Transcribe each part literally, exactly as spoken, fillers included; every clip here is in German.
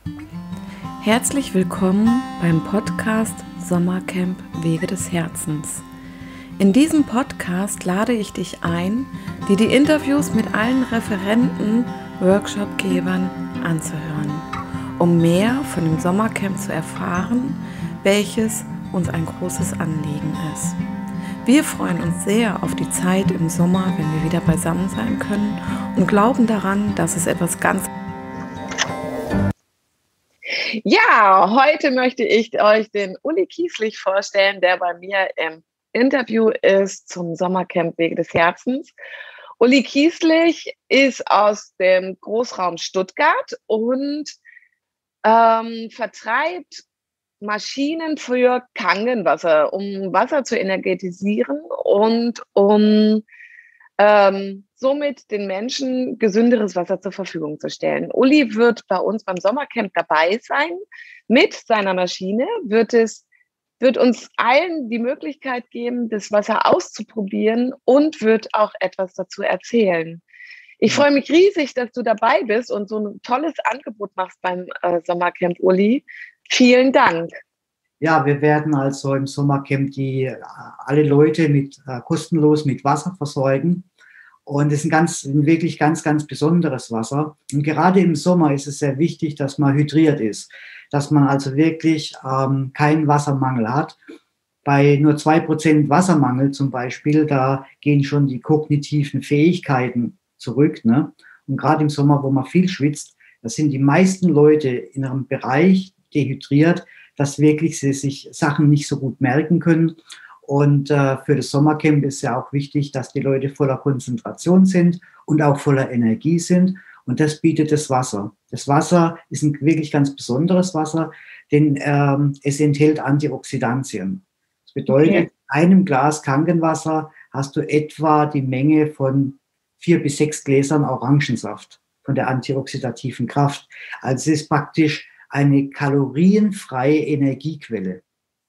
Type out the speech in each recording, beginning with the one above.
Herzlich willkommen beim Podcast Sommercamp Wege des Herzens. In diesem Podcast lade ich dich ein, dir die Interviews mit allen Referenten, Workshopgebern anzuhören, um mehr von dem Sommercamp zu erfahren, welches uns ein großes Anliegen ist. Wir freuen uns sehr auf die Zeit im Sommer, wenn wir wieder beisammen sein können und glauben daran, dass es etwas ganz Ja, heute möchte ich euch den Uli Kieslich vorstellen, der bei mir im Interview ist zum Sommercamp Wege des Herzens. Uli Kieslich ist aus dem Großraum Stuttgart und ähm, vertreibt Maschinen für Kangenwasser, um Wasser zu energetisieren und um ähm, somit den Menschen gesünderes Wasser zur Verfügung zu stellen. Uli wird bei uns beim Sommercamp dabei sein. Mit seiner Maschine wird es wird uns allen die Möglichkeit geben, das Wasser auszuprobieren und wird auch etwas dazu erzählen. Ich freue mich riesig, dass du dabei bist und so ein tolles Angebot machst beim äh, Sommercamp, Uli. Vielen Dank. Ja, wir werden also im Sommercamp die äh, alle Leute mit äh, kostenlos mit Wasser versorgen. Und es ist ein, ganz, ein wirklich ganz, ganz besonderes Wasser. Und gerade im Sommer ist es sehr wichtig, dass man hydriert ist, dass man also wirklich ähm, keinen Wassermangel hat. Bei nur zwei Prozent Wassermangel zum Beispiel, da gehen schon die kognitiven Fähigkeiten zurück. Ne? Und gerade im Sommer, wo man viel schwitzt, da sind die meisten Leute in einem Bereich dehydriert, dass wirklich sie sich Sachen nicht so gut merken können. Und äh, für das Sommercamp ist ja auch wichtig, dass die Leute voller Konzentration sind und auch voller Energie sind. Und das bietet das Wasser. Das Wasser ist ein wirklich ganz besonderes Wasser, denn ähm, es enthält Antioxidantien. Das bedeutet, okay. In einem Glas Kangenwasser hast du etwa die Menge von vier bis sechs Gläsern Orangensaft von der antioxidativen Kraft. Also es ist praktisch eine kalorienfreie Energiequelle.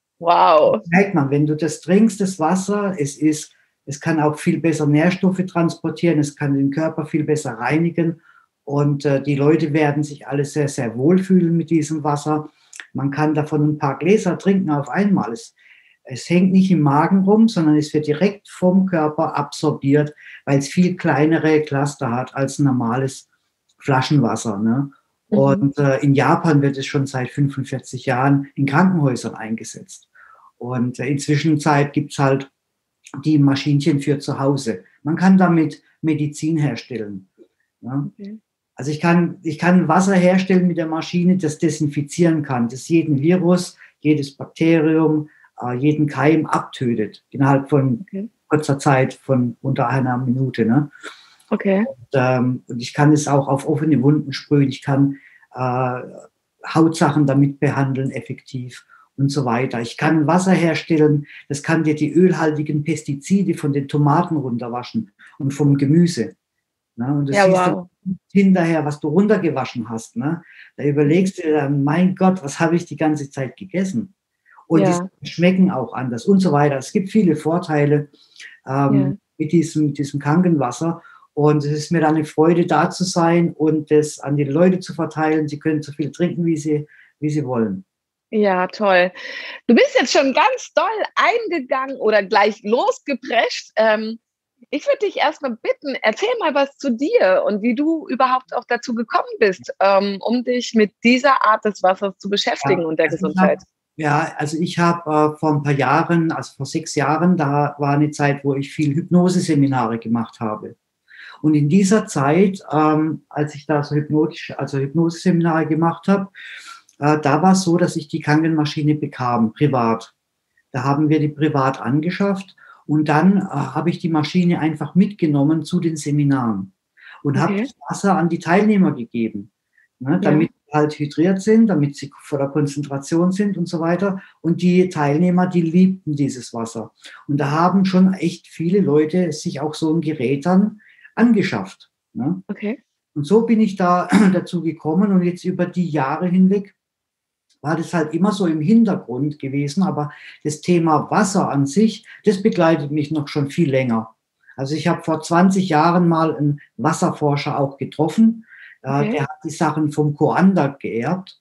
Wow. Das merkt man, wenn du das trinkst, das Wasser, es ist, es kann auch viel besser Nährstoffe transportieren, es kann den Körper viel besser reinigen und äh, die Leute werden sich alle sehr, sehr wohlfühlen mit diesem Wasser. Man kann davon ein paar Gläser trinken auf einmal. Es, es hängt nicht im Magen rum, sondern es wird direkt vom Körper absorbiert, weil es viel kleinere Cluster hat als normales Flaschenwasser, ne? Und äh, in Japan wird es schon seit fünfundvierzig Jahren in Krankenhäusern eingesetzt. Und äh, inzwischen gibt es halt die Maschinchen für zu Hause. Man kann damit Medizin herstellen. Ja? Okay. Also ich kann, ich kann Wasser herstellen mit der Maschine, das desinfizieren kann, das jeden Virus, jedes Bakterium, äh, jeden Keim abtötet innerhalb von okay. kurzer Zeit, von unter einer Minute. Ne? Okay. Und, ähm, und ich kann es auch auf offene Wunden sprühen, ich kann äh, Hautsachen damit behandeln, effektiv und so weiter. Ich kann Wasser herstellen, das kann dir die ölhaltigen Pestizide von den Tomaten runterwaschen und vom Gemüse. Ne? Und du ja, siehst wow. dann hinterher, was du runtergewaschen hast. Ne? Da überlegst du dir dann, mein Gott, was habe ich die ganze Zeit gegessen? Und ja. Die schmecken auch anders und so weiter. Es gibt viele Vorteile ähm, ja. mit diesem, mit diesem Kangenwasser. Und es ist mir dann eine Freude, da zu sein und das an die Leute zu verteilen. Sie können so viel trinken, wie sie, wie sie wollen. Ja, toll. Du bist jetzt schon ganz doll eingegangen oder gleich losgeprescht. Ähm, ich würde dich erstmal bitten, erzähl mal was zu dir und wie du überhaupt auch dazu gekommen bist, ähm, um dich mit dieser Art des Wassers zu beschäftigen ja, und der also Gesundheit. Hab, ja, also ich habe äh, vor ein paar Jahren, also vor sechs Jahren, da war eine Zeit, wo ich viel Hypnoseseminare gemacht habe. Und in dieser Zeit, ähm, als ich da so hypnotisch, also Hypnoseseminare gemacht habe, äh, da war es so, dass ich die Kangenmaschine bekam, privat. Da haben wir die privat angeschafft und dann äh, habe ich die Maschine einfach mitgenommen zu den Seminaren und okay. habe das Wasser an die Teilnehmer gegeben, ne, damit ja. sie halt hydriert sind, damit sie voller Konzentration sind und so weiter. Und die Teilnehmer, die liebten dieses Wasser. Und da haben schon echt viele Leute sich auch so ein Gerät dann angeschafft. Ne? Okay. Und so bin ich da dazu gekommen und jetzt über die Jahre hinweg war das halt immer so im Hintergrund gewesen, aber das Thema Wasser an sich, das begleitet mich noch schon viel länger. Also ich habe vor zwanzig Jahren mal einen Wasserforscher auch getroffen, okay. äh, der hat die Sachen vom Coanda geerbt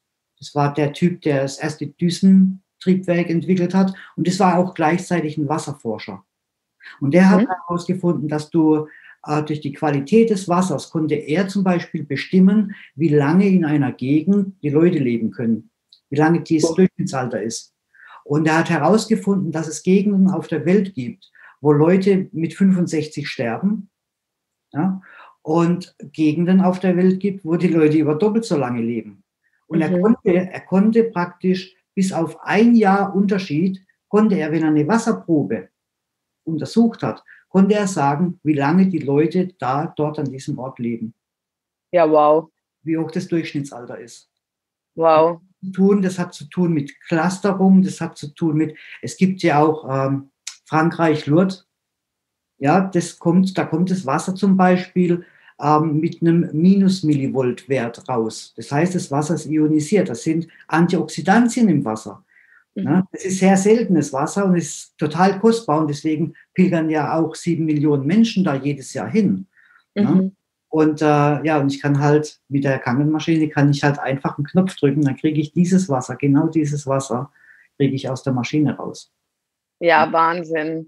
Das war der Typ, der das erste Düsentriebwerk entwickelt hat. Und das war auch gleichzeitig ein Wasserforscher. Und der hat herausgefunden, dass du äh, durch die Qualität des Wassers konnte er zum Beispiel bestimmen, wie lange in einer Gegend die Leute leben können, wie lange dieses Durchschnittsalter ist. Und er hat herausgefunden, dass es Gegenden auf der Welt gibt, wo Leute mit fünfundsechzig sterben, ja, und Gegenden auf der Welt gibt, wo die Leute über doppelt so lange leben. Und mhm. er konnte, er konnte praktisch bis auf ein Jahr Unterschied, konnte er, wenn er eine Wasserprobe untersucht hat, konnte er sagen, wie lange die Leute da, dort an diesem Ort leben. Ja, wow. Wie hoch das Durchschnittsalter ist. Wow. Das hat zu tun mit Clusterung, das hat zu tun mit, es gibt ja auch ähm, Frankreich, Lourdes, ja, das kommt, da kommt das Wasser zum Beispiel ähm, mit einem Minus-Millivolt-Wert raus. Das heißt, das Wasser ist ionisiert, das sind Antioxidantien im Wasser. Mhm. Ja, das ist sehr seltenes Wasser und ist total kostbar und deswegen pilgern ja auch sieben Millionen Menschen da jedes Jahr hin. Mhm. Ja. Und äh, ja, und ich kann halt mit der Kangenmaschine kann ich halt einfach einen Knopf drücken, dann kriege ich dieses Wasser, genau dieses Wasser, kriege ich aus der Maschine raus. Ja, Wahnsinn.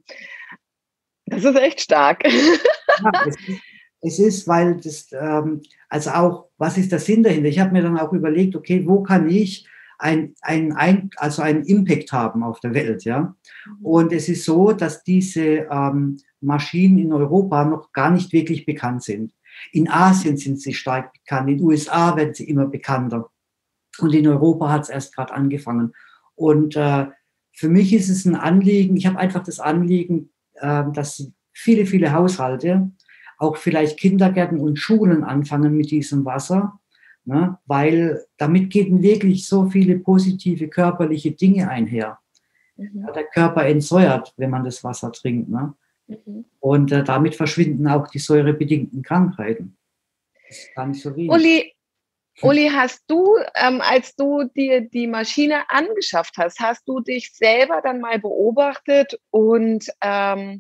Das ist echt stark. Ja, es, ist, es ist, weil das, ähm, also auch, was ist der Sinn dahinter? Ich habe mir dann auch überlegt, okay, wo kann ich ein, ein, ein, also einen Impact haben auf der Welt, ja? Und es ist so, dass diese ähm, Maschinen in Europa noch gar nicht wirklich bekannt sind. In Asien sind sie stark bekannt, in den U S A werden sie immer bekannter. Und in Europa hat es erst gerade angefangen. Und äh, für mich ist es ein Anliegen, ich habe einfach das Anliegen, äh, dass viele, viele Haushalte, auch vielleicht Kindergärten und Schulen anfangen mit diesem Wasser, ne? Weil damit gehen wirklich so viele positive körperliche Dinge einher. Mhm. Ja, der Körper entsäuert, wenn man das Wasser trinkt, ne? Mhm. Und äh, damit verschwinden auch die säurebedingten Krankheiten. Das ist gar nicht so wenig. Uli, Uli, hast du, ähm, als du dir die Maschine angeschafft hast, hast du dich selber dann mal beobachtet und ähm,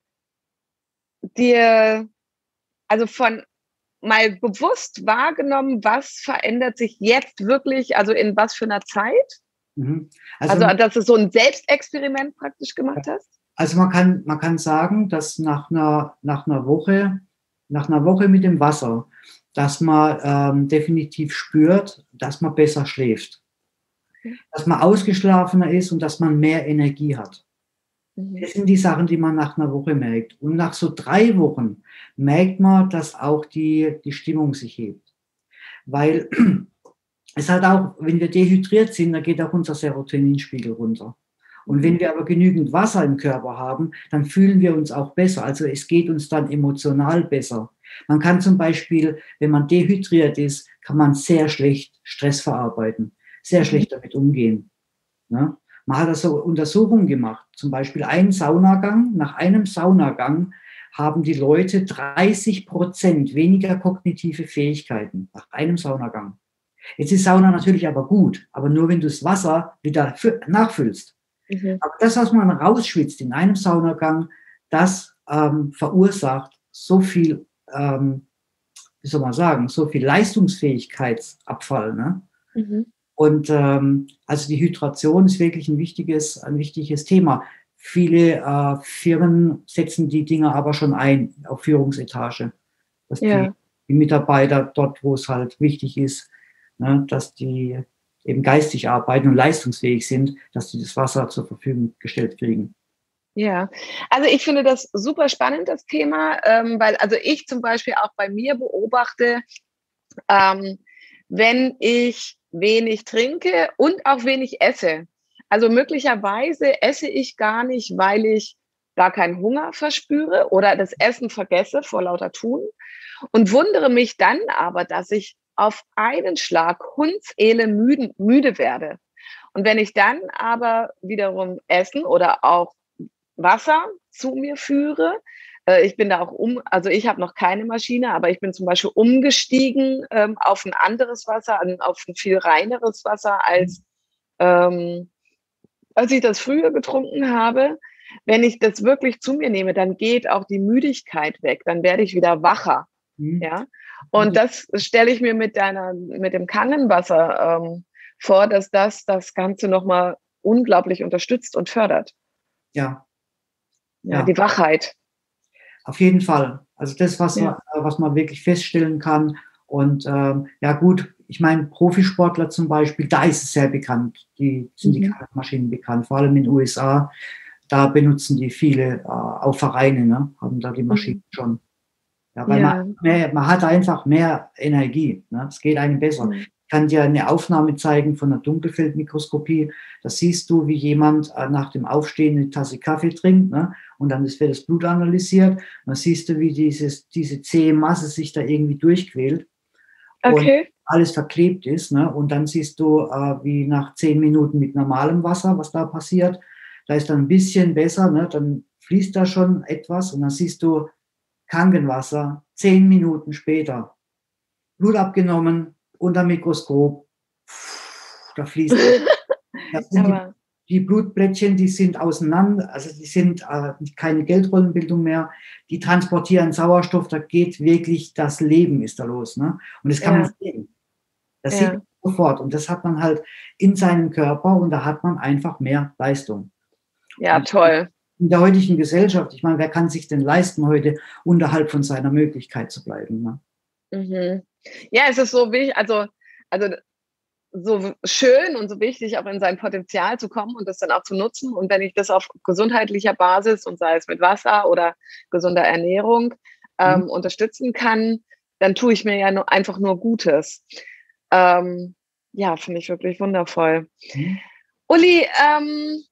dir, also von mal bewusst wahrgenommen, was verändert sich jetzt wirklich, also in was für einer Zeit? Mhm. Also, also, dass du so ein Selbstexperiment praktisch gemacht hast? Also man kann, man kann sagen, dass nach einer, nach einer Woche, nach einer Woche mit dem Wasser, dass man ähm, definitiv spürt, dass man besser schläft. Okay. Dass man ausgeschlafener ist und dass man mehr Energie hat. Mhm. Das sind die Sachen, die man nach einer Woche merkt. Und nach so drei Wochen merkt man, dass auch die, die Stimmung sich hebt. Weil es halt auch, wenn wir dehydriert sind, dann geht auch unser Serotoninspiegel runter. Und wenn wir aber genügend Wasser im Körper haben, dann fühlen wir uns auch besser. Also es geht uns dann emotional besser. Man kann zum Beispiel, wenn man dehydriert ist, kann man sehr schlecht Stress verarbeiten, sehr schlecht damit umgehen. Ja? Man hat also Untersuchungen gemacht, zum Beispiel einen Saunagang. Nach einem Saunagang haben die Leute dreißig Prozent weniger kognitive Fähigkeiten nach einem Saunagang. Jetzt ist Sauna natürlich aber gut, aber nur wenn du das Wasser wieder nachfüllst. Mhm. Aber das, was man rausschwitzt in einem Saunagang, das ähm, verursacht so viel, ähm, wie soll man sagen, so viel Leistungsfähigkeitsabfall. Ne? Mhm. Und ähm, also die Hydration ist wirklich ein wichtiges, ein wichtiges Thema. Viele äh, Firmen setzen die Dinger aber schon ein auf Führungsetage, dass ja. die, die Mitarbeiter dort, wo es halt wichtig ist, ne, dass die eben geistig arbeiten und leistungsfähig sind, dass sie das Wasser zur Verfügung gestellt kriegen. Ja, also ich finde das super spannend, das Thema, ähm, weil also ich zum Beispiel auch bei mir beobachte, ähm, wenn ich wenig trinke und auch wenig esse. Also möglicherweise esse ich gar nicht, weil ich gar keinen Hunger verspüre oder das Essen vergesse vor lauter Tun und wundere mich dann aber, dass ich auf einen Schlag hundseele müde, müde werde. Und wenn ich dann aber wiederum Essen oder auch Wasser zu mir führe, äh, ich bin da auch um, also ich habe noch keine Maschine, aber ich bin zum Beispiel umgestiegen ähm, auf ein anderes Wasser, auf ein viel reineres Wasser, als, ähm, als ich das früher getrunken habe. Wenn ich das wirklich zu mir nehme, dann geht auch die Müdigkeit weg, dann werde ich wieder wacher. Mhm. Ja? Und das stelle ich mir mit deiner, mit dem Kangenwasser ähm, vor, dass das das Ganze nochmal unglaublich unterstützt und fördert. Ja. Ja, Ja. die Wachheit. Auf jeden Fall. Also das, was, Ja. man, was man wirklich feststellen kann. Und ähm, ja gut, ich meine, Profisportler zum Beispiel, da ist es sehr bekannt. Die sind Mhm. die Kraftmaschinen bekannt, vor allem in den U S A. Da benutzen die viele, äh, auch Vereine, ne, haben da die Maschinen mhm. schon. Ja, weil Ja. man, mehr, man hat einfach mehr Energie. Ne? Es geht einem besser. Mhm. Ich kann dir eine Aufnahme zeigen von einer Dunkelfeldmikroskopie. Da siehst du, wie jemand äh, nach dem Aufstehen eine Tasse Kaffee trinkt, ne? Und dann wird das Blut analysiert. Und dann siehst du, wie dieses, diese zähe Masse sich da irgendwie durchquält. Okay. Und alles verklebt ist. Ne? Und dann siehst du, äh, wie nach zehn Minuten mit normalem Wasser, was da passiert. Da ist dann ein bisschen besser, ne? Dann fließt da schon etwas und dann siehst du Krankenwasser, zehn Minuten später, Blut abgenommen, unter Mikroskop, da fließt das sind die, die Blutplättchen, die sind auseinander, also die sind äh, keine Geldrollenbildung mehr, die transportieren Sauerstoff, da geht wirklich das Leben ist da los. Ne? Und das kann ja. man sehen. Das ja. sieht man sofort und das hat man halt in seinem Körper und da hat man einfach mehr Leistung. Ja, und toll. In der heutigen Gesellschaft, ich meine, wer kann sich denn leisten, heute unterhalb von seiner Möglichkeit zu bleiben? Ne? Mhm. Ja, es ist so wichtig, also, also so schön und so wichtig, auch in sein Potenzial zu kommen und das dann auch zu nutzen. Und wenn ich das auf gesundheitlicher Basis und sei es mit Wasser oder gesunder Ernährung ähm, mhm. unterstützen kann, dann tue ich mir ja nur, einfach nur Gutes. Ähm, ja, finde ich wirklich wundervoll. Mhm. Uli, ähm,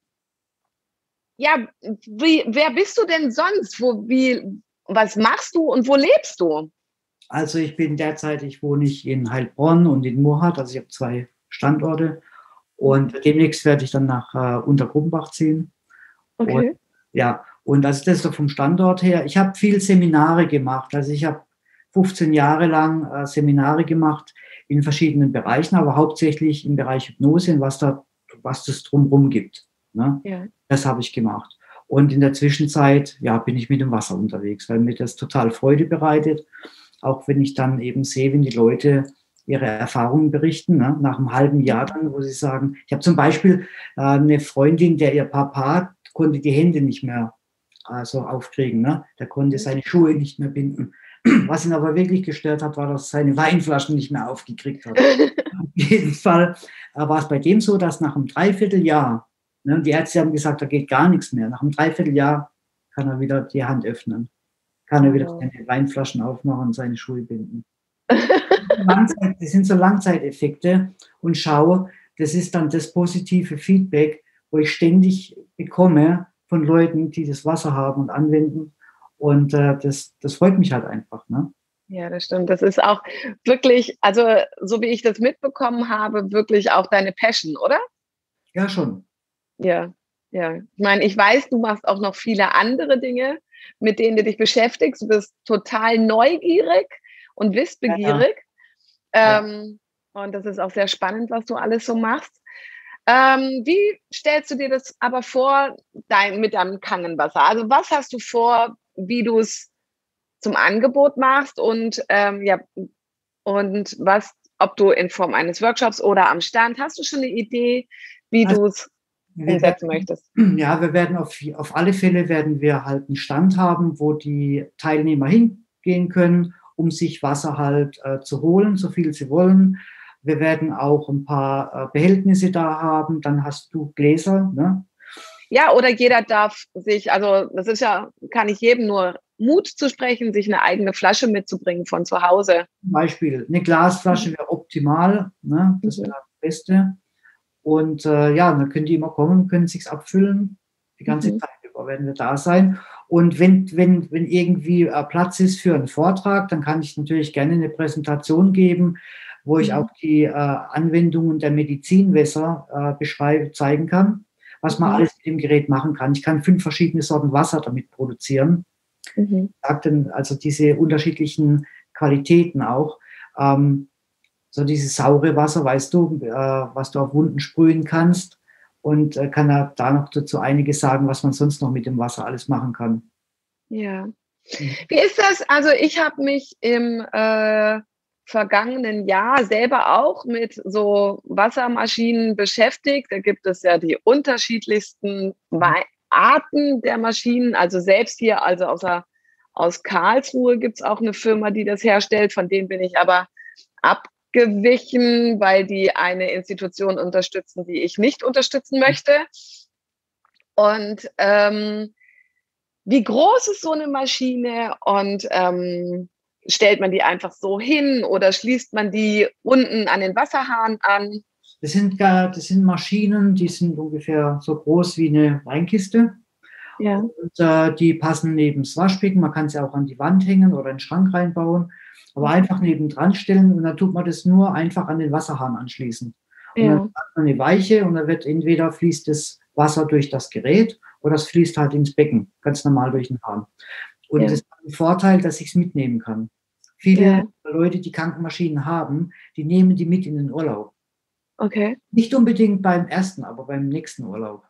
ja, wie, wer bist du denn sonst? Wo, wie, was machst du und wo lebst du? Also ich bin derzeit, ich wohne ich in Heilbronn und in Murrhardt, also ich habe zwei Standorte und demnächst werde ich dann nach äh, Untergrummbach ziehen. Okay. Und, ja, und also das ist so vom Standort her. Ich habe viel Seminare gemacht, also ich habe fünfzehn Jahre lang äh, Seminare gemacht in verschiedenen Bereichen, aber hauptsächlich im Bereich Hypnose und was da, was das drumherum gibt. Ne? Ja. Das habe ich gemacht. Und in der Zwischenzeit, ja, bin ich mit dem Wasser unterwegs, weil mir das total Freude bereitet. Auch wenn ich dann eben sehe, wenn die Leute ihre Erfahrungen berichten, ne, nach einem halben Jahr dann, wo sie sagen, ich habe zum Beispiel äh, eine Freundin, der ihr Papa konnte die Hände nicht mehr äh, so aufkriegen, ne? Der konnte seine Schuhe nicht mehr binden. Was ihn aber wirklich gestört hat, war, dass er seine Weinflaschen nicht mehr aufgekriegt hat. Auf jeden Fall äh, war es bei dem so, dass nach einem Dreivierteljahr, ne, die Ärzte haben gesagt, da geht gar nichts mehr, nach einem Dreivierteljahr kann er wieder die Hand öffnen. Kann er wieder seine Weinflaschen aufmachen und seine Schuhe binden. Langzeit, das sind so Langzeiteffekte und schaue, das ist dann das positive Feedback, wo ich ständig bekomme von Leuten, die das Wasser haben und anwenden und äh, das, das freut mich halt einfach. Ne? Ja, das stimmt. Das ist auch wirklich, also so wie ich das mitbekommen habe, wirklich auch deine Passion, oder? Ja, schon. Ja, ja. Ich meine, ich weiß, du machst auch noch viele andere Dinge, mit denen du dich beschäftigst. Du bist total neugierig und wissbegierig. Ja. Ähm, ja. Und das ist auch sehr spannend, was du alles so machst. Ähm, wie stellst du dir das aber vor dein, mit deinem Kangenwasser? Also was hast du vor, wie du es zum Angebot machst und, ähm, ja, und was, ob du in Form eines Workshops oder am Stand, hast du schon eine Idee, wie also, du es umsetzen werden, möchtest? Ja, wir werden auf, auf alle Fälle werden wir halt einen Stand haben, wo die Teilnehmer hingehen können, um sich Wasser halt äh, zu holen, so viel sie wollen. Wir werden auch ein paar äh, Behältnisse da haben, dann hast du Gläser, ne? Ja, oder jeder darf sich, also das ist ja, kann ich jedem nur Mut zu sprechen, sich eine eigene Flasche mitzubringen von zu Hause. Zum Beispiel eine Glasflasche wäre optimal, ne? Das wäre das Beste. Und äh, ja, dann können die immer kommen, können sich's abfüllen. Die ganze mhm. Zeit über werden wir da sein. Und wenn, wenn, wenn irgendwie äh, Platz ist für einen Vortrag, dann kann ich natürlich gerne eine Präsentation geben, wo ich mhm. auch die äh, Anwendungen der Medizinwässer äh, beschreiben, zeigen kann, was man mhm. alles mit dem Gerät machen kann. Ich kann fünf verschiedene Sorten Wasser damit produzieren. Mhm. Also diese unterschiedlichen Qualitäten auch. Ähm, so dieses saure Wasser, weißt du, äh, was du auf Wunden sprühen kannst und äh, kann da, da noch dazu einiges sagen, was man sonst noch mit dem Wasser alles machen kann. Ja. Wie ist das? Also ich habe mich im äh, vergangenen Jahr selber auch mit so Wassermaschinen beschäftigt. Da gibt es ja die unterschiedlichsten Arten der Maschinen. Also selbst hier, also außer, aus Karlsruhe gibt es auch eine Firma, die das herstellt. Von denen bin ich aber abgewichen, weil die eine Institution unterstützen, die ich nicht unterstützen möchte. Und ähm, wie groß ist so eine Maschine und ähm, stellt man die einfach so hin oder schließt man die unten an den Wasserhahn an? Das sind, gar, das sind Maschinen, die sind ungefähr so groß wie eine Weinkiste. Ja. Und äh, die passen neben das Waschbecken. Man kann sie auch an die Wand hängen oder in den Schrank reinbauen. Aber einfach nebendran stellen und dann tut man das nur einfach an den Wasserhahn anschließen. Und ja. Dann hat man eine Weiche und dann wird entweder fließt das Wasser durch das Gerät oder es fließt halt ins Becken, ganz normal durch den Hahn. Und ja. Das hat den Vorteil, dass ich es mitnehmen kann. Viele ja. Leute, die Krankenmaschinen haben, die nehmen die mit in den Urlaub. Okay. Nicht unbedingt beim ersten, aber beim nächsten Urlaub.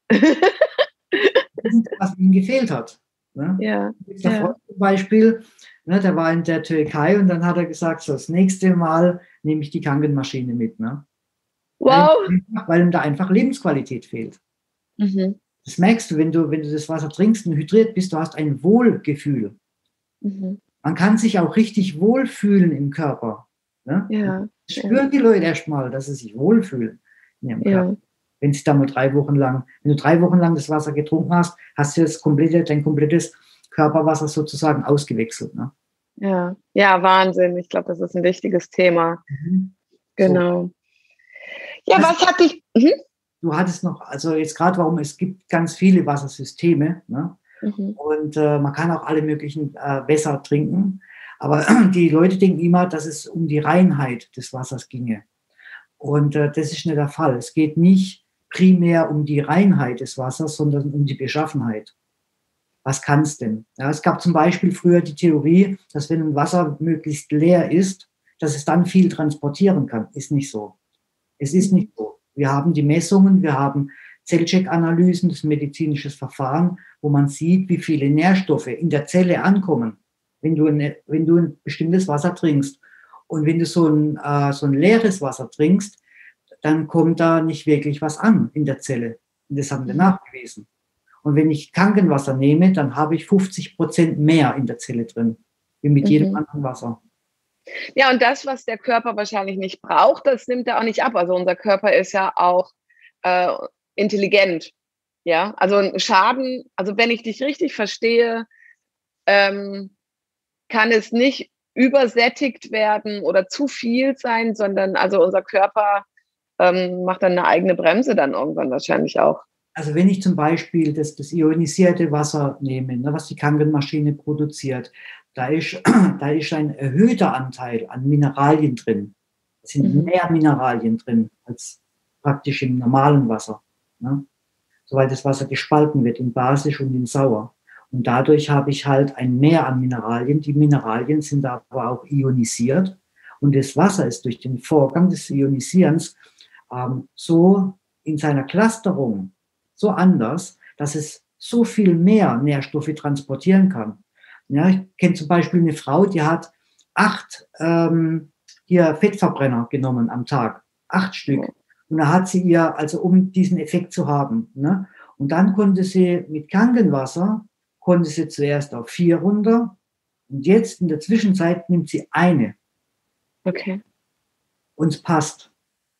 Was ihnen gefehlt hat. Ne? Ja. Der ja. Freund zum Beispiel, ne, der war in der Türkei und dann hat er gesagt, so, das nächste Mal nehme ich die Kangenmaschine mit. Ne? Wow. Weil, weil ihm da einfach Lebensqualität fehlt. Mhm. Das merkst du, wenn du, wenn du das Wasser trinkst und hydriert bist, du hast ein Wohlgefühl. Mhm. Man kann sich auch richtig wohlfühlen im Körper. Ne? Ja. Spüren ja. die Leute erstmal, dass sie sich wohlfühlen in ihrem Körper. Ja. Wenn sie da mal drei Wochen lang, wenn du drei Wochen lang das Wasser getrunken hast, hast du das komplette, dein komplettes Körperwasser sozusagen ausgewechselt. Ne? Ja. Ja, Wahnsinn. Ich glaube, das ist ein wichtiges Thema. Mhm. Genau. So. Ja, was, was hat dich... Mhm. Du hattest noch, also jetzt gerade warum, es gibt ganz viele Wassersysteme, ne? Mhm. Und äh, man kann auch alle möglichen äh, Wässer trinken, aber die Leute denken immer, dass es um die Reinheit des Wassers ginge. Und äh, das ist nicht der Fall. Es geht nicht primär um die Reinheit des Wassers, sondern um die Beschaffenheit. Was kann es denn? Ja, es gab zum Beispiel früher die Theorie, dass wenn ein Wasser möglichst leer ist, dass es dann viel transportieren kann. Ist nicht so. Es ist nicht so. Wir haben die Messungen, wir haben Zellcheck-Analysen, das ist ein medizinisches Verfahren, wo man sieht, wie viele Nährstoffe in der Zelle ankommen, wenn du, eine, wenn du ein bestimmtes Wasser trinkst. Und wenn du so ein, äh, so ein leeres Wasser trinkst, dann kommt da nicht wirklich was an in der Zelle. Und das haben wir nachgewiesen. Und wenn ich Kangenwasser nehme, dann habe ich fünfzig Prozent mehr in der Zelle drin, wie mit mhm. jedem anderen Wasser. Ja, und das, was der Körper wahrscheinlich nicht braucht, das nimmt er auch nicht ab. Also unser Körper ist ja auch äh, intelligent. Ja, also ein Schaden, also wenn ich dich richtig verstehe, ähm, kann es nicht übersättigt werden oder zu viel sein, sondern also unser Körper ähm, macht dann eine eigene Bremse dann irgendwann wahrscheinlich auch. Also wenn ich zum Beispiel das, das ionisierte Wasser nehme, ne, was die Kangenmaschine produziert, da ist, da ist ein erhöhter Anteil an Mineralien drin. Es sind mhm. mehr Mineralien drin als praktisch im normalen Wasser. Ne? So, weil das Wasser gespalten wird in basisch und in sauer. Und dadurch habe ich halt ein Mehr an Mineralien. Die Mineralien sind aber auch ionisiert. Und das Wasser ist durch den Vorgang des Ionisierens ähm, so in seiner Clusterung so anders, dass es so viel mehr Nährstoffe transportieren kann. Ja, ich kenne zum Beispiel eine Frau, die hat acht ähm, hier Fettverbrenner genommen am Tag. Acht Stück. Und da hat sie ihr, also um diesen Effekt zu haben. Ne? Und dann konnte sie mit Kangenwasser, konnte sie zuerst auf vier runter. Und jetzt in der Zwischenzeit nimmt sie eine. Okay. Und es passt.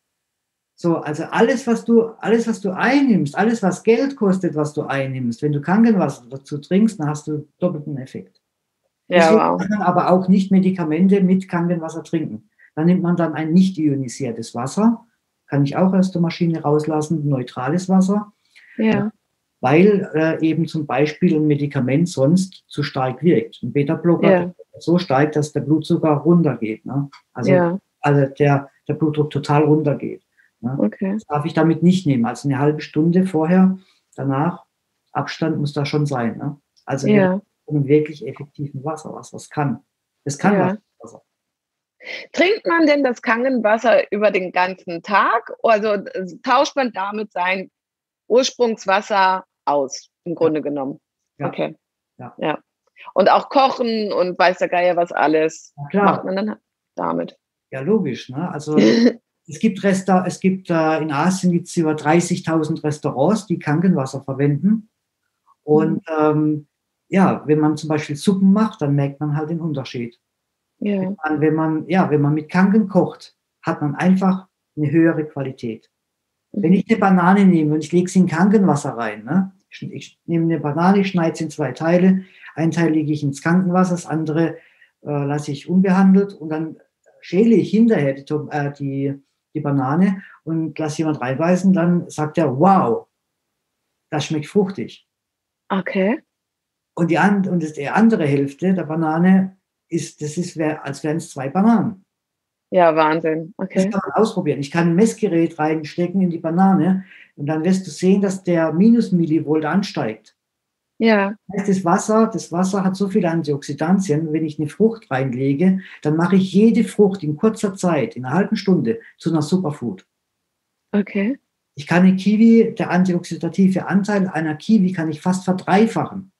So, also alles, was du, alles, was du einnimmst, alles, was Geld kostet, was du einnimmst, wenn du Kangenwasser dazu trinkst, dann hast du doppelten Effekt. Ja, Deswegen wow. kann man aber auch nicht Medikamente mit Kangenwasser trinken. Dann nimmt man dann ein nicht ionisiertes Wasser, kann ich auch aus der Maschine rauslassen, neutrales Wasser, ja. weil äh, eben zum Beispiel ein Medikament sonst zu stark wirkt. Ein Beta-Blocker Ja. so stark, dass der Blutzucker runtergeht. Ne? Also, ja. also der, der Blutdruck total runtergeht. Ne? Okay. Das darf ich damit nicht nehmen. Also eine halbe Stunde vorher, danach, Abstand muss da schon sein. Ne? Also ja. um wirklich effektiven Wasser, was was kann. Das kann ja. Wasser. Trinkt man denn das Kangenwasser über den ganzen Tag? Also tauscht man damit sein Ursprungswasser aus, im Grunde ja. genommen? Ja. Okay. Ja. ja. Und auch kochen und weiß der Geier was alles. Ja, klar. Macht man dann? damit. Ja, logisch. Ne? Also es gibt, Resta es gibt äh, in Asien gibt's über dreißigtausend Restaurants, die Krankenwasser verwenden. Und mhm. ähm, ja, wenn man zum Beispiel Suppen macht, dann merkt man halt den Unterschied. Ja. Wenn man, wenn man, ja, wenn man mit Kangen kocht, hat man einfach eine höhere Qualität. Mhm. Wenn ich eine Banane nehme und ich lege sie in Kangenwasser rein, ne? ich, ich nehme eine Banane, schneide sie in zwei Teile, ein Teil lege ich ins Kangenwasser, das andere äh, lasse ich unbehandelt und dann schäle ich hinterher die, äh, die, die Banane und lasse jemand reinbeißen, dann sagt er, wow, das schmeckt fruchtig. Okay. Und die, and und die andere Hälfte der Banane ist, das ist, als wären es zwei Bananen. Ja, Wahnsinn. Okay. Das kann man ausprobieren. Ich kann ein Messgerät reinstecken in die Banane und dann wirst du sehen, dass der Minus-Millivolt ansteigt. Ja. Das heißt, das Wasser, das Wasser hat so viele Antioxidantien, wenn ich eine Frucht reinlege, dann mache ich jede Frucht in kurzer Zeit, in einer halben Stunde, zu einer Superfood. Okay. Ich kann eine Kiwi, der antioxidative Anteil einer Kiwi kann ich fast verdreifachen.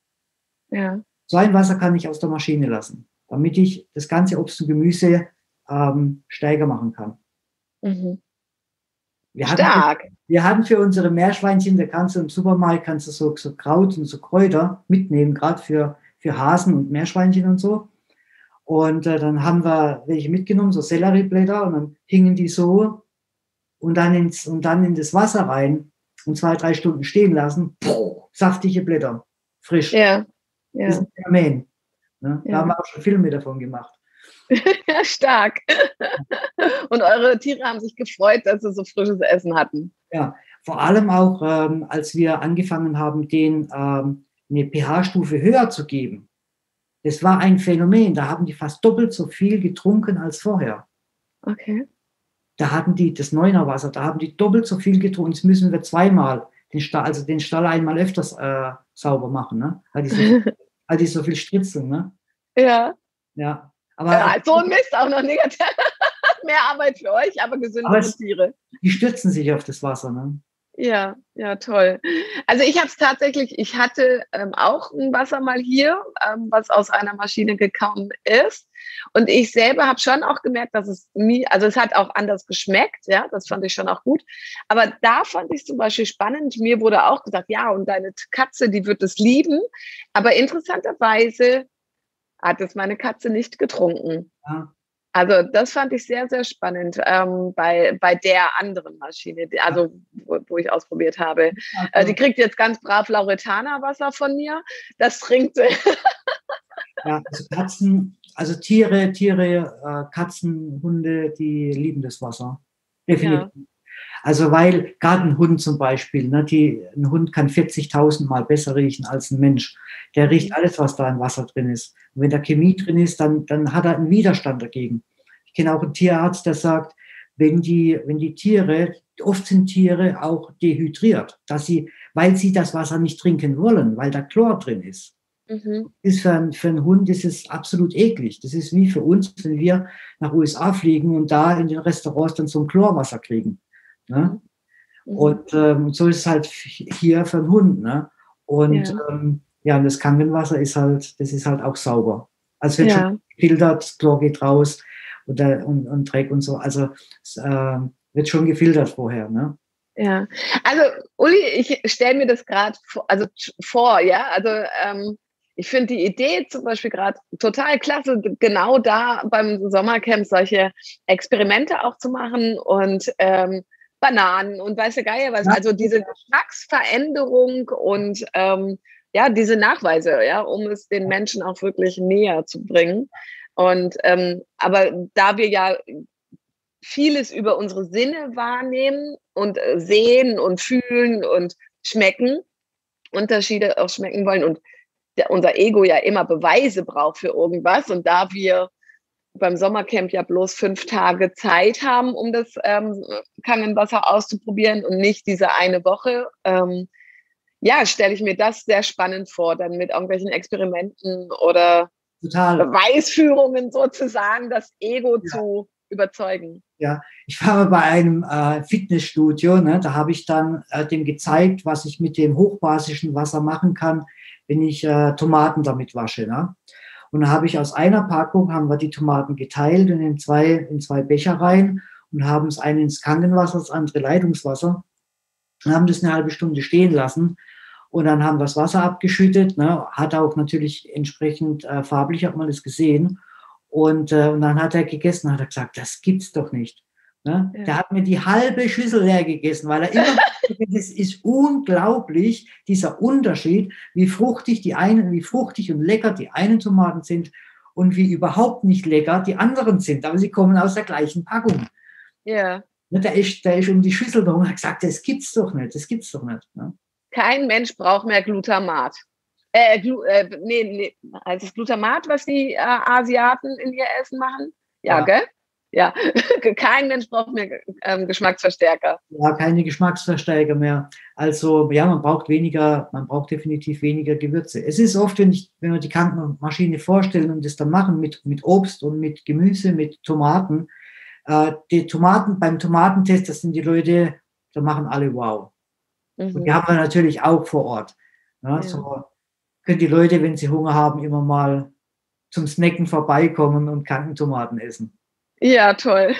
Ja. So ein Wasser kann ich aus der Maschine lassen, damit ich das ganze Obst und Gemüse ähm, stärker machen kann. Mhm. Wir Stark. Hatten, wir hatten für unsere Meerschweinchen, da kannst du im Supermarkt kannst du so, so Kraut und so Kräuter mitnehmen, gerade für, für Hasen und Meerschweinchen und so. Und äh, dann haben wir welche mitgenommen, so Sellerieblätter, und dann hingen die so und dann ins und dann in das Wasser rein und zwei, drei Stunden stehen lassen. Puh, saftige Blätter, frisch. Ja. Ja. Das ist ein Phänomen. Ne? Da Ja. haben wir auch schon Filme davon gemacht. Ja, stark. Und eure Tiere haben sich gefreut, dass sie so frisches Essen hatten. Ja, vor allem auch, ähm, als wir angefangen haben, denen ähm, eine pH-Stufe höher zu geben. Das war ein Phänomen. Da haben die fast doppelt so viel getrunken als vorher. Okay. Da hatten die das Neuner Wasser, da haben die doppelt so viel getrunken. Jetzt müssen wir zweimal den Stall, also den Stall einmal öfters äh, sauber machen, ne? Weil die so, weil die so viel stritzeln, ne? Ja. Ja. Aber ja, so ein Mist, auch noch negativ. Mehr Arbeit für euch, aber gesündere aber Tiere. Die stürzen sich auf das Wasser, ne? Ja, ja, toll. Also ich habe es tatsächlich, ich hatte ähm, auch ein Wasser mal hier, ähm, was aus einer Maschine gekommen ist. Und ich selber habe schon auch gemerkt, dass es mir, also es hat auch anders geschmeckt, ja, das fand ich schon auch gut. Aber da fand ich zum Beispiel spannend, mir wurde auch gesagt, ja, und deine Katze, die wird es lieben. Aber interessanterweise hat es meine Katze nicht getrunken. Ja. Also das fand ich sehr, sehr spannend ähm, bei, bei der anderen Maschine, die, also wo, wo ich ausprobiert habe. Okay. Äh, die kriegt jetzt ganz brav Lauretana-Wasser von mir. Das trinkt sie. Ja, also Katzen, also Tiere, Tiere, äh, Katzen, Hunde, die lieben das Wasser. Definitiv. Ja. Also weil gerade ein Hund zum Beispiel, ne, die, ein Hund kann vierzigtausend Mal besser riechen als ein Mensch. Der riecht alles, was da in Wasser drin ist. Und wenn da Chemie drin ist, dann, dann hat er einen Widerstand dagegen. Ich kenne auch einen Tierarzt, der sagt, wenn die, wenn die Tiere, oft sind Tiere auch dehydriert, dass sie, weil sie das Wasser nicht trinken wollen, weil da Chlor drin ist. Mhm. Ist für, ein, für einen Hund ist es absolut eklig. Das ist wie für uns, wenn wir nach U S A fliegen und da in den Restaurants dann so ein Chlorwasser kriegen. Ne? Mhm. Und ähm, so ist es halt hier für einen Hund. Ne? Und ja, ähm, ja, und das Kangenwasser ist halt, das ist halt auch sauber. Also wird ja schon gefiltert, Chlor geht raus und, und, und Dreck und so. Also es äh, wird schon gefiltert vorher. Ne? Ja, also Uli, ich stelle mir das gerade vor, also vor, ja, also ähm, ich finde die Idee zum Beispiel gerade total klasse, genau da beim Sommercamp solche Experimente auch zu machen und ähm, Bananen und weiß der Geier was, also diese Geschmacksveränderung und ähm, ja, diese Nachweise, ja, um es den Menschen auch wirklich näher zu bringen. Und ähm, aber da wir ja vieles über unsere Sinne wahrnehmen und äh, sehen und fühlen und schmecken, Unterschiede auch schmecken wollen und der, unser Ego ja immer Beweise braucht für irgendwas und da wir beim Sommercamp ja bloß fünf Tage Zeit haben, um das ähm, Kangenwasser auszuprobieren und nicht diese eine Woche. Ähm, ja, stelle ich mir das sehr spannend vor, dann mit irgendwelchen Experimenten oder Total. Beweisführungen sozusagen, das Ego ja. zu überzeugen. Ja, ich war bei einem äh, Fitnessstudio, ne, da habe ich dann äh, dem gezeigt, was ich mit dem hochbasischen Wasser machen kann, wenn ich äh, Tomaten damit wasche. Ne? Und dann habe ich aus einer Packung, haben wir die Tomaten geteilt und in zwei, in zwei Becher rein und haben das eine ins Krankenwasser, das andere Leitungswasser und haben das eine halbe Stunde stehen lassen. Und dann haben wir das Wasser abgeschüttet, ne, hat auch natürlich entsprechend äh, farblich, hat man das gesehen. Und, äh, und dann hat er gegessen, hat er gesagt, das gibt's doch nicht. Ne? Ja. Der hat mir die halbe Schüssel leer gegessen, weil er immer, es ist unglaublich, dieser Unterschied, wie fruchtig die einen, wie fruchtig und lecker die einen Tomaten sind und wie überhaupt nicht lecker die anderen sind. Aber sie kommen aus der gleichen Packung. Ja. Ne, der ist, der ist um die Schüssel herum und hat gesagt, das gibt's doch nicht, das gibt's doch nicht. Ne? Kein Mensch braucht mehr Glutamat. Äh, Glu äh, nee, nee, also das Glutamat, was die äh, Asiaten in ihr Essen machen? Ja, ja. Gell? Ja, kein Mensch braucht mehr ähm, Geschmacksverstärker. Ja, keine Geschmacksverstärker mehr. Also ja, man braucht weniger, man braucht definitiv weniger Gewürze. Es ist oft, wenn, ich, wenn wir die Krankenmaschine vorstellen und das dann machen mit, mit Obst und mit Gemüse, mit Tomaten, äh, die Tomaten, beim Tomatentest, das sind die Leute, da machen alle wow. Mhm. Und die haben wir natürlich auch vor Ort. Ja, ja. So können die Leute, wenn sie Hunger haben, immer mal zum Snacken vorbeikommen und Krankentomaten essen. Ja, toll.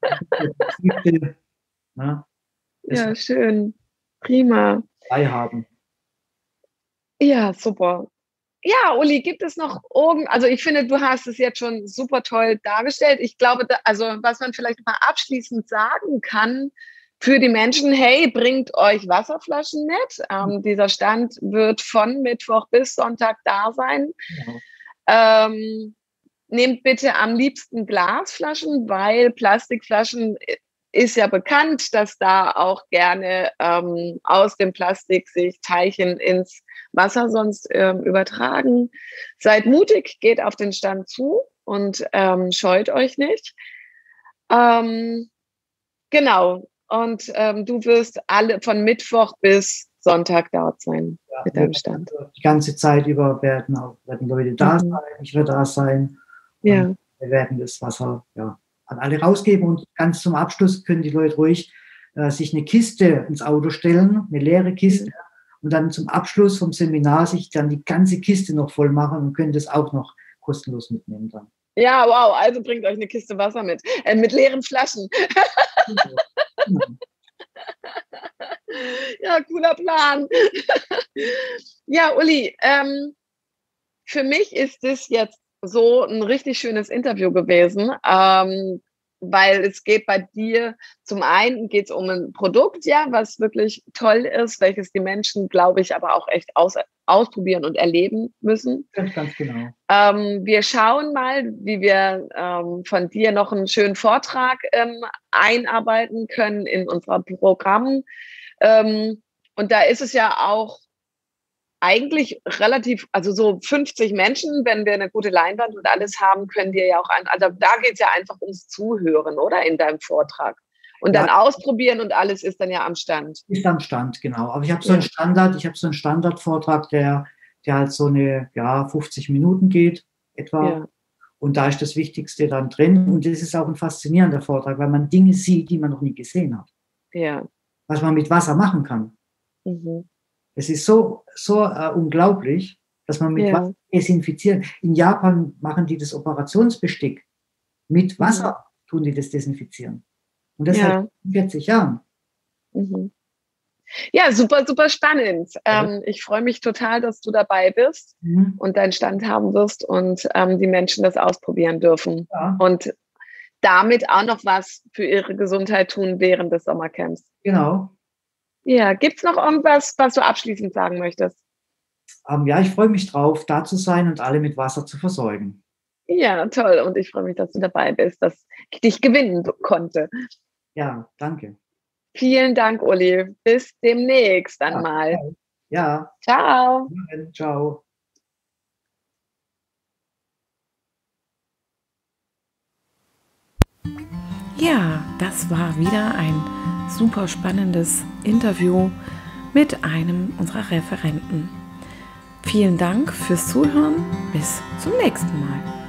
Ja, ja, schön. Prima. Frei haben. Ja, super. Ja, Uli, gibt es noch irgend, also ich finde, du hast es jetzt schon super toll dargestellt. Ich glaube, da, also was man vielleicht mal abschließend sagen kann für die Menschen, hey, bringt euch Wasserflaschen mit. Ähm, mhm. Dieser Stand wird von Mittwoch bis Sonntag da sein. Ja. Ähm, Nehmt bitte am liebsten Glasflaschen, weil Plastikflaschen ist ja bekannt, dass da auch gerne ähm, aus dem Plastik sich Teilchen ins Wasser sonst ähm, übertragen. Seid mutig, geht auf den Stand zu und ähm, scheut euch nicht. Ähm, genau. Und ähm, du wirst alle von Mittwoch bis Sonntag dort sein ja, mit deinem Stand. Die ganze Zeit über werden, auch, werden Leute da mhm. sein, ich werde da sein. Ja. Wir werden das Wasser ja, an alle rausgeben und ganz zum Abschluss können die Leute ruhig äh, sich eine Kiste ins Auto stellen, eine leere Kiste mhm. und dann zum Abschluss vom Seminar sich dann die ganze Kiste noch voll machen und können das auch noch kostenlos mitnehmen dann. Ja, wow, also bringt euch eine Kiste Wasser mit, äh, mit leeren Flaschen. Ja. Ja, cooler Plan. Ja, Uli, ähm, für mich ist es jetzt so ein richtig schönes Interview gewesen, ähm, weil es geht bei dir, zum einen geht es um ein Produkt, ja, was wirklich toll ist, welches die Menschen, glaube ich, aber auch echt aus, ausprobieren und erleben müssen. Ganz, ganz genau. Ähm, wir schauen mal, wie wir ähm, von dir noch einen schönen Vortrag ähm, einarbeiten können in unser Programm. Ähm, und da ist es ja auch eigentlich relativ, also so fünfzig Menschen, wenn wir eine gute Leinwand und alles haben, können wir ja auch, ein, also da geht es ja einfach ums Zuhören, oder, in deinem Vortrag. Und dann ja. ausprobieren und alles ist dann ja am Stand. Ist am Stand, genau. Aber ich habe so einen Standard, ich habe so einen Standardvortrag, der, der halt so eine, ja, fünfzig Minuten geht, etwa. Ja. Und da ist das Wichtigste dann drin. Und das ist auch ein faszinierender Vortrag, weil man Dinge sieht, die man noch nie gesehen hat. Ja. Was man mit Wasser machen kann. Mhm. Es ist so, so äh, unglaublich, dass man mit ja. Wasser desinfizieren. In Japan machen die das Operationsbestick. Mit Wasser mhm. tun die das desinfizieren. Und das ja. seit vierzig Jahren. Mhm. Ja, super, super spannend. Ja. Ähm, ich freue mich total, dass du dabei bist mhm. und deinen Stand haben wirst und ähm, die Menschen das ausprobieren dürfen. Ja. Und damit auch noch was für ihre Gesundheit tun während des Sommercamps. Genau. Ja, gibt es noch irgendwas, was du abschließend sagen möchtest? Ähm, ja, ich freue mich drauf, da zu sein und alle mit Wasser zu versorgen. Ja, toll. Und ich freue mich, dass du dabei bist, dass ich dich gewinnen konnte. Ja, danke. Vielen Dank, Uli. Bis demnächst dann ja, mal. Ja. Ciao. Ja, ciao. Ja, das war wieder ein super spannendes Interview mit einem unserer Referenten. Vielen Dank fürs Zuhören. Bis zum nächsten Mal.